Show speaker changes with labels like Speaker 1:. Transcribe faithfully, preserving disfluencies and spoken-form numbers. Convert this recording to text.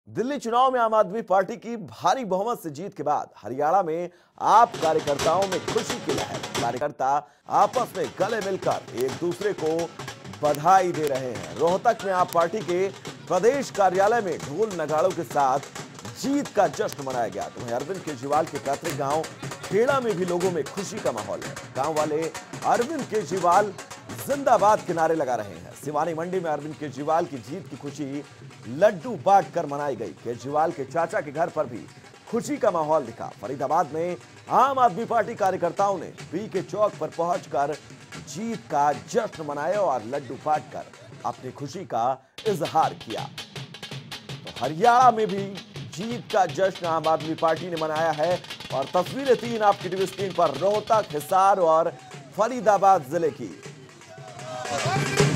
Speaker 1: दिल्ली चुनाव में आम आदमी पार्टी की भारी बहुमत से जीत के बाद हरियाणा में आप कार्यकर्ताओं में खुशी की लहर। कार्यकर्ता आपस में गले मिलकर एक दूसरे को बधाई दे रहे हैं। रोहतक में आप पार्टी के प्रदेश कार्यालय में ढोल नगाड़ों के साथ जीत का जश्न मनाया गया। तो वहीं अरविंद केजरीवाल के पैतृक गांव खेड़ा में भी लोगों में खुशी का माहौल है। गांव वाले अरविंद केजरीवाल जिंदाबाद के नारे लगा रहे हैं। सिवानी मंडी में अरविंद केजरीवाल की जीत की खुशी लड्डू बांट कर मनाई गई। केजरीवाल के चाचा के घर पर भी खुशी का माहौल दिखा। फरीदाबाद में आम आदमी पार्टी कार्यकर्ताओं ने बी के चौक पर पहुंचकर जीत का जश्न मनाया और लड्डू बांट कर अपनी खुशी का इजहार किया। तो हरियाणा में भी जीत का जश्न आम आदमी पार्टी ने मनाया है और तस्वीरें तीन आपकी टीवी स्क्रीन पर रोहतक, हिसार और फरीदाबाद जिले की।